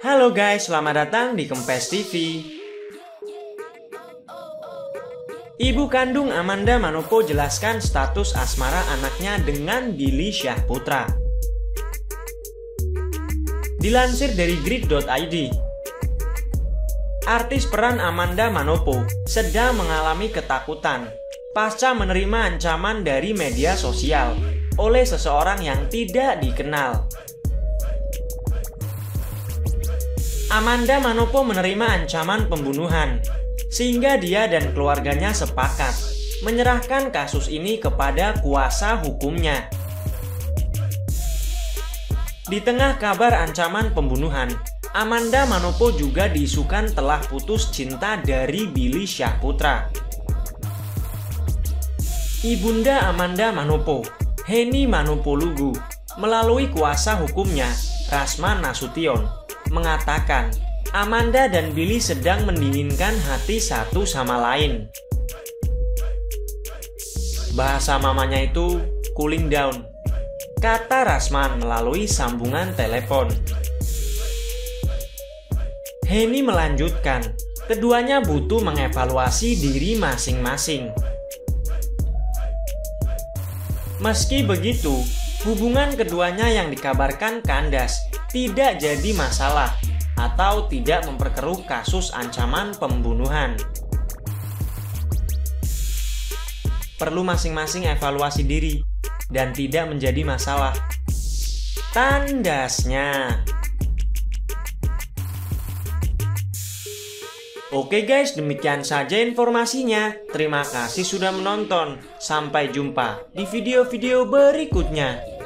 Halo guys, selamat datang di Kempes TV. Ibu kandung Amanda Manopo jelaskan status asmara anaknya dengan Billy Syahputra. Dilansir dari grid.id, artis peran Amanda Manopo sedang mengalami ketakutan pasca menerima ancaman dari media sosial oleh seseorang yang tidak dikenal. Amanda Manopo menerima ancaman pembunuhan, sehingga dia dan keluarganya sepakat menyerahkan kasus ini kepada kuasa hukumnya. Di tengah kabar ancaman pembunuhan, Amanda Manopo juga diisukan telah putus cinta dari Billy Syahputra. Ibunda Amanda Manopo, Henny Manopolugu, melalui kuasa hukumnya, Rasman Nasution, mengatakan Amanda dan Billy sedang mendinginkan hati satu sama lain. Bahasa mamanya itu cooling down, kata Rasman melalui sambungan telepon. Henny melanjutkan, keduanya butuh mengevaluasi diri masing-masing. Meski begitu, hubungan keduanya yang dikabarkan kandas tidak jadi masalah atau tidak memperkeruh kasus ancaman pembunuhan. Perlu masing-masing evaluasi diri dan tidak menjadi masalah, tandasnya. Oke guys, demikian saja informasinya. Terima kasih sudah menonton. Sampai jumpa di video-video berikutnya.